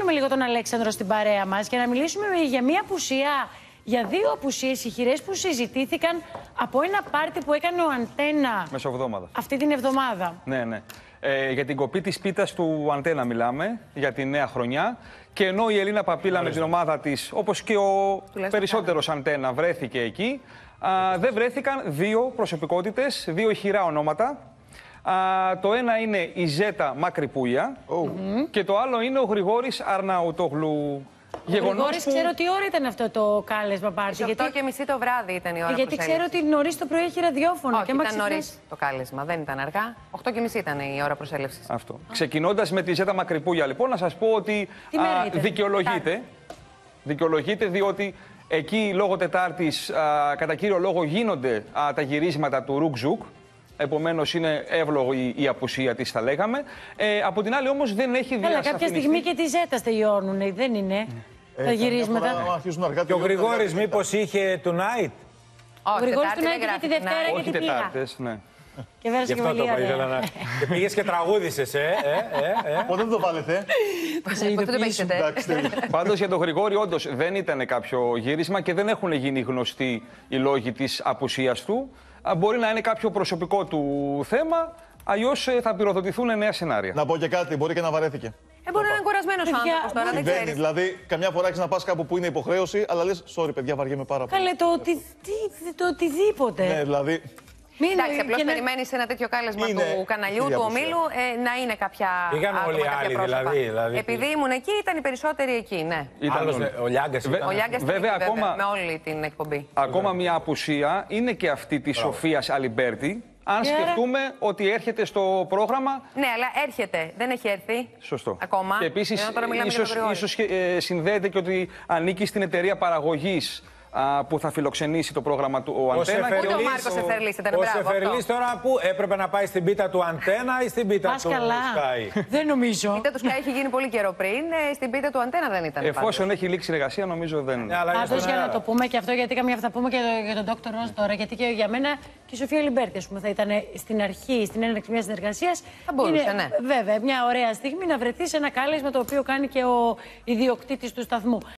βάλουμε λίγο τον Αλέξανδρο στην παρέα μας και να μιλήσουμε για μια απουσία, για δύο απουσίες ηχηρές που συζητήθηκαν από ένα πάρτι που έκανε ο Αντένα μεσοβδόμαδα. Αυτή την εβδομάδα. Ναι, ναι. Για την κοπή της πίτας του Αντένα μιλάμε, για τη νέα χρονιά. Και ενώ η Ελίνα Παπίλα με την ομάδα της, όπως και ο περισσότερος Αντένα, βρέθηκε εκεί, δεν βρέθηκαν δύο προσωπικότητες, δύο ηχηρά ονόματα. Το ένα είναι η Ζέτα Μακρυπούλια και το άλλο είναι ο Γρηγόρης Αρναουτόγλου. Ο Γρηγόρης, ξέρω τι ώρα ήταν αυτό το κάλεσμα πάρτι. 8:30 το βράδυ ήταν η ώρα. Γιατί ξέρω ότι νωρίς το πρωί έχει ραδιόφωνο. Όχι, ήταν νωρίς το κάλεσμα, δεν ήταν αργά. 8:30 ήταν η ώρα προσέλευσης. Αυτό. Ξεκινώντας με τη Ζέτα Μακρυπούλια, λοιπόν, να σας πω ότι δικαιολογείται διότι εκεί λόγω Τετάρτης κατά κύριο λόγο γίνονται τα γυρίσματα του Ρουκζουκ. Επομένως είναι εύλογη η απουσία της, θα λέγαμε. Από την άλλη όμως δεν έχει διασαφινιστεί. Κάποια στιγμή και τη Ζέτα τελειώνουν, δεν είναι τα γυρίσματα. Και ο Γρηγόρης μήπως είχε tonight? Ο Γρηγόρης tonight είχε τη Δευτέρα και όχι την πήγα. Τετάρτες, ναι. Και βέρασε και πολύ ωραία. Και πήγες και τραγούδησες, Πότε δεν το βάλετε? Πότε το παίξετε? Πάντως για τον Γρηγόρη όντως δεν ήταν κάποιο γύρισμα και δεν έχουν γίνει γνωστοί οι λόγοι της απουσίας του. Μπορεί να είναι κάποιο προσωπικό του θέμα, αλλιώς θα πυροδοτηθούν νέα σενάρια. Να πω και κάτι, μπορεί και να βαρέθηκε. Μπορεί να είναι κουρασμένος ο άνθρωπος τώρα, δεν ξέρεις. Δηλαδή, καμιά φορά έχεις να πας κάπου που είναι υποχρέωση, αλλά λες, sorry παιδιά, βαριέμαι πάρα πολύ. Καλέ, το οτιδήποτε. Ναι, δηλαδή. Εντάξει, απλώς περιμένεις ένα τέτοιο κάλεσμα του καναλιού, του ομίλου, να είναι κάποια. Πήγαν όλοι οι άλλοι δηλαδή. Επειδή ήμουν εκεί, ήταν οι περισσότεροι εκεί, ναι. Ο Λιάγκας ήταν. Ο Λιάγκας ήταν βέβαια, εκεί, ακόμα, με όλη την εκπομπή. Ακόμα μια απουσία είναι και αυτή της Σοφίας Αλιμπέρτη. Αν σκεφτούμε ότι έρχεται στο πρόγραμμα. Ναι, αλλά έρχεται. Δεν έχει έρθει. Σωστό. Ακόμα. Και επίσης, ίσως συνδέεται και ότι ανήκει στην εταιρεία παραγωγής που θα φιλοξενήσει το πρόγραμμα του ο Αντένα. Ούτε ο Μάρκος Εφερλής ήταν. Ο Εφερλής τώρα που έπρεπε να πάει στην πίτα του Αντένα ή στην πίτα του Sky? Δεν νομίζω. Η πίτα του Sky έχει γίνει πολύ καιρό πριν. Στην πίτα του Αντένα δεν ήταν. Εφόσον έχει λήξει η εργασία, νομίζω δεν. Πάντως για να το πούμε και αυτό, γιατί καμιά θα πούμε και για τον Dr. Ross τώρα, γιατί και για μένα και η Σοφία Λιμπέρτη, ας πούμε, θα ήταν στην αρχή, στην έναρξη μιας συνεργασίας. Θα μπορούσε, ναι. Βέβαια, μια ωραία στιγμή να βρεθεί σε ένα κάλεσμα το οποίο κάνει και ο ιδιοκτήτης του σταθμού.